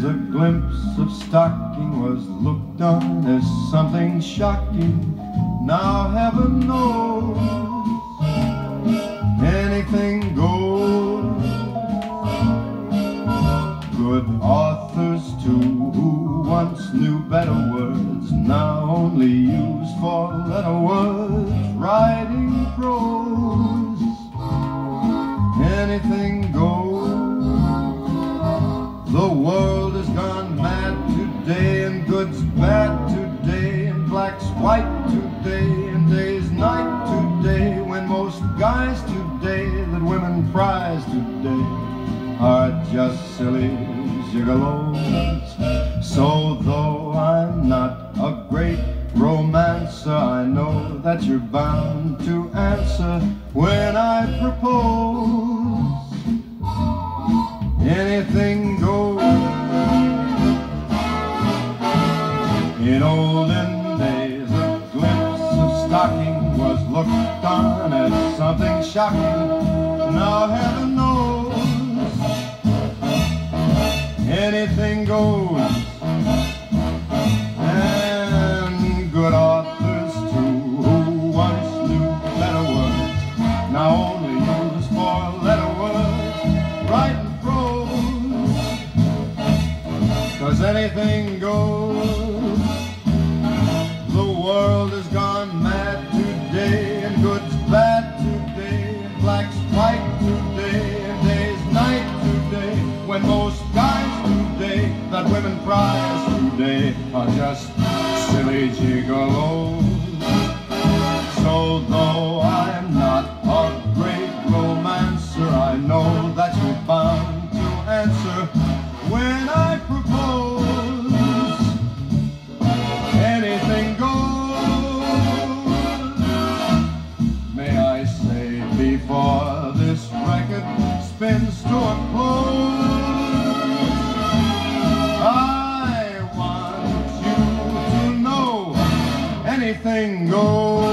a glimpse of stocking was looked on as something shocking. Now heaven knows anything goes. Good authors too, who once knew better words, now only use four-letter words, writing prose. Anything goes. The world has gone mad today, and good's bad today, and black's white today, and day's night today, when most guys today that women prize today are just silly gigolos. So though I'm not a great romancer, I know that you're bound to answer when I propose. Anything goes. In olden days, a glimpse of stocking was looked on as something shocking. Now heaven knows anything goes. And good authors too, who once knew better words, now only use four-letter words, writing prose. 'Cause anything goes. The world has gone mad today, and good's bad today, and black's white today, and day's night today, when most guys today that women prize today are just silly gigolos. So though I'm not a great romancer, I know that you're bound to answer when I propose. Anything goes. May I say before this record spins to a close, I want you to know anything goes.